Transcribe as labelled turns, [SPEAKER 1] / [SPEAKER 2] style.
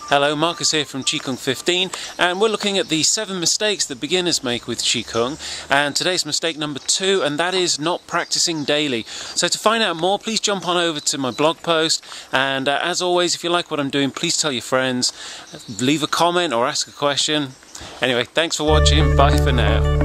[SPEAKER 1] Hello, Marcus here from Qigong 15, and we're looking at the 7 mistakes that beginners make with Qigong, and today's mistake number 2, and that is not practicing daily. So to find out more, please jump on over to my blog post, and as always, if you like what I'm doing, please tell your friends, leave a comment or ask a question. Anyway, thanks for watching, bye for now.